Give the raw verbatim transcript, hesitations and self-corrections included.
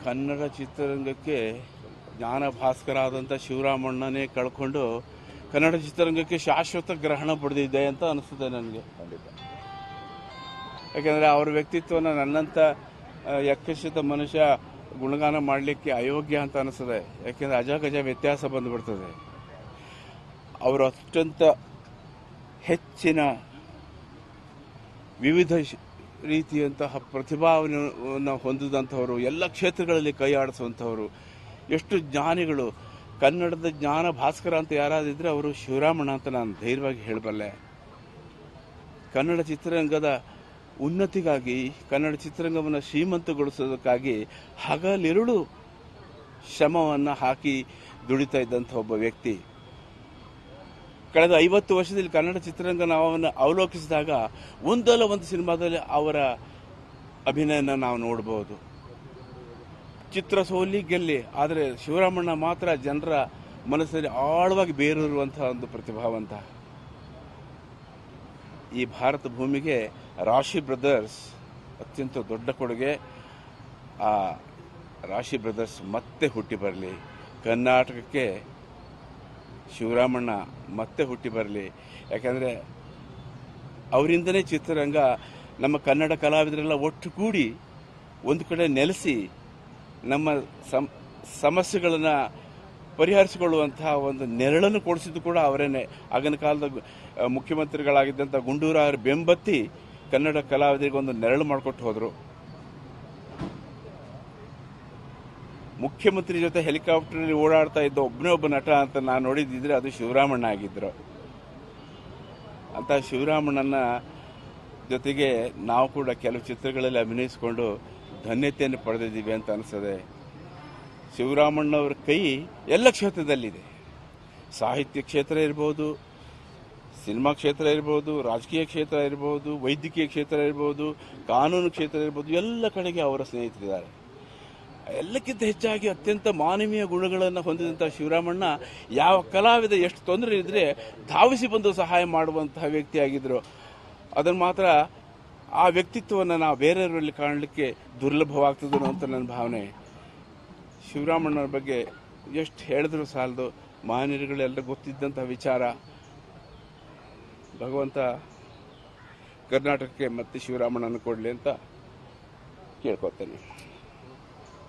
ಕನ್ನಡ ಚಿತ್ರರಂಗಕ್ಕೆ ಜ್ಞಾನ ಭಾಸ್ಕರ ಆದಂಥ ಶಿವರಾಮಣ್ಣನೇ ಕಳ್ಕೊಂಡು ಕನ್ನಡ ಚಿತ್ರರಂಗಕ್ಕೆ ಶಾಶ್ವತ ಗ್ರಹಣ ಪಡೆದಿದೆ ಅಂತ ಅನಿಸುತ್ತೆ ನನಗೆ. ಖಂಡಿತ. ಯಾಕೆಂದರೆ ಅವ್ರ ವ್ಯಕ್ತಿತ್ವನ ನನ್ನಂಥ ಯಕ್ಷಿತ ಮನುಷ್ಯ ಗುಣಗಾನ ಮಾಡಲಿಕ್ಕೆ ಅಯೋಗ್ಯ ಅಂತ ಅನಿಸ್ತದೆ. ಯಾಕೆಂದರೆ ಅಜಗಜ ವ್ಯತ್ಯಾಸ ಬಂದುಬಿಡ್ತದೆ. ಅವರು ಅತ್ಯಂತ ಹೆಚ್ಚಿನ ವಿವಿಧ ರೀತಿಯಂತಹ ಪ್ರತಿಭಾವನ್ನು ಹೊಂದಿದಂಥವರು, ಎಲ್ಲ ಕ್ಷೇತ್ರಗಳಲ್ಲಿ ಕೈ ಆಡಿಸುವಂಥವರು, ಎಷ್ಟು ಜ್ಞಾನಿಗಳು. ಕನ್ನಡದ ಜ್ಞಾನ ಭಾಸ್ಕರ ಅಂತ ಯಾರಾದಿದ್ರೆ ಅವರು ಶಿವರಾಮಣ್ಣ ಅಂತ ನಾನು ಧೈರ್ಯವಾಗಿ ಹೇಳಬಲ್ಲೆ. ಕನ್ನಡ ಚಿತ್ರರಂಗದ ಉನ್ನತಿಗಾಗಿ, ಕನ್ನಡ ಚಿತ್ರರಂಗವನ್ನು ಶ್ರೀಮಂತಗೊಳಿಸೋದಕ್ಕಾಗಿ ಹಗಲಿರುಳು ಶ್ರಮವನ್ನು ಹಾಕಿ ದುಡಿತಾ ಇದ್ದಂಥ ಒಬ್ಬ ವ್ಯಕ್ತಿ. ಕಳೆದ ಐವತ್ತು ವರ್ಷದಲ್ಲಿ ಕನ್ನಡ ಚಿತ್ರರಂಗ ನಾವನ್ನು ಅವಲೋಕಿಸಿದಾಗ ಒಂದಲ್ಲ ಒಂದು ಸಿನಿಮಾದಲ್ಲಿ ಅವರ ಅಭಿನಯನ ನಾವು ನೋಡಬಹುದು. ಚಿತ್ರ ಸೋಲಿ ಗೆಲ್ಲಿ, ಆದರೆ ಶಿವರಾಮಣ್ಣ ಮಾತ್ರ ಜನರ ಮನಸ್ಸಲ್ಲಿ ಆಳವಾಗಿ ಬೇರೂರುವಂತಹ ಒಂದು ಪ್ರತಿಭಾವಂತ. ಈ ಭಾರತ ಭೂಮಿಗೆ ರಾಶಿ ಬ್ರದರ್ಸ್ ಅತ್ಯಂತ ದೊಡ್ಡ ಕೊಡುಗೆ. ಆ ರಾಶಿ ಬ್ರದರ್ಸ್ ಮತ್ತೆ ಹುಟ್ಟಿ ಬರಲಿ. ಕರ್ನಾಟಕಕ್ಕೆ ಶಿವರಾಮಣ್ಣ ಮತ್ತೆ ಹುಟ್ಟಿ ಬರಲಿ. ಯಾಕಂದರೆ ಅವರಿಂದನೇ ಚಿತ್ರರಂಗ, ನಮ್ಮ ಕನ್ನಡ ಕಲಾವಿದರೆಲ್ಲ ಒಟ್ಟುಗೂಡಿ ಒಂದು ಕಡೆ ನೆಲೆಸಿ ನಮ್ಮ ಸಮಸ್ಯೆಗಳನ್ನು ಪರಿಹರಿಸಿಕೊಳ್ಳುವಂತಹ ಒಂದು ನೆರಳನ್ನು ಕೊಡಿಸಿದ್ದು ಕೂಡ ಅವರೇನೆ. ಆಗಿನ ಕಾಲದ ಮುಖ್ಯಮಂತ್ರಿಗಳಾಗಿದ್ದಂಥ ಗುಂಡೂರಾವ್ ಬೆಂಬತ್ತಿ ಕನ್ನಡ ಕಲಾವಿದರಿಗೆ ಒಂದು ನೆರಳು ಮಾಡಿಕೊಟ್ಟು ಹೋದರು. ಮುಖ್ಯಮಂತ್ರಿ ಜೊತೆ ಹೆಲಿಕಾಪ್ಟರ್ನಲ್ಲಿ ಓಡಾಡ್ತಾ ಇದ್ದ ಒಬ್ಬನೇ ಒಬ್ಬ ನಟ ಅಂತ ನಾನು ನೋಡಿದ್ದಿದ್ರೆ ಅದು ಶಿವರಾಮಣ್ಣ ಆಗಿದ್ದರು. ಅಂತ ಶಿವರಾಮಣ್ಣನ ಜೊತೆಗೆ ನಾವು ಕೂಡ ಕೆಲವು ಚಿತ್ರಗಳಲ್ಲಿ ಅಭಿನಯಿಸಿಕೊಂಡು ಧನ್ಯತೆಯನ್ನು ಪಡೆದಿದ್ದೀವಿ ಅಂತ ಅನಿಸ್ತದೆ. ಶಿವರಾಮಣ್ಣವ್ರ ಕೈ ಎಲ್ಲ ಕ್ಷೇತ್ರದಲ್ಲಿದೆ. ಸಾಹಿತ್ಯ ಕ್ಷೇತ್ರ ಇರ್ಬೋದು, ಸಿನಿಮಾ ಕ್ಷೇತ್ರ ಇರ್ಬೋದು, ರಾಜಕೀಯ ಕ್ಷೇತ್ರ ಇರ್ಬೋದು, ವೈದ್ಯಕೀಯ ಕ್ಷೇತ್ರ ಇರ್ಬೋದು, ಕಾನೂನು ಕ್ಷೇತ್ರ ಇರ್ಬೋದು, ಎಲ್ಲ ಕಡೆಗೆ ಅವರ ಸ್ನೇಹಿತರಿದ್ದಾರೆ. ಎಲ್ಲಕ್ಕಿಂತ ಹೆಚ್ಚಾಗಿ ಅತ್ಯಂತ ಮಾನವೀಯ ಗುಣಗಳನ್ನು ಹೊಂದಿದಂಥ ಶಿವರಾಮಣ್ಣ ಯಾವ ಕಲಾವಿದ ಎಷ್ಟು ತೊಂದರೆ ಇದ್ದರೆ ಧಾವಿಸಿ ಬಂದು ಸಹಾಯ ಮಾಡುವಂತಹ ವ್ಯಕ್ತಿಯಾಗಿದ್ದರು. ಅದನ್ನು ಮಾತ್ರ ಆ ವ್ಯಕ್ತಿತ್ವವನ್ನು ನಾವು ಬೇರೆಯವರಲ್ಲಿ ಕಾಣಲಿಕ್ಕೆ ದುರ್ಲಭವಾಗ್ತದೋ ಅಂತ ನನ್ನ ಭಾವನೆ. ಶಿವರಾಮಣ್ಣವ್ರ ಬಗ್ಗೆ ಎಷ್ಟು ಹೇಳಿದ್ರು ಸಾಲದು. ಮಹನೀಯರುಗಳೆಲ್ಲ ಗೊತ್ತಿದ್ದಂಥ ವಿಚಾರ. ಭಗವಂತ ಕರ್ನಾಟಕಕ್ಕೆ ಮತ್ತೆ ಶಿವರಾಮಣ್ಣನ ಕೊಡಲಿ ಅಂತ ಕೇಳ್ಕೊತೇನೆ.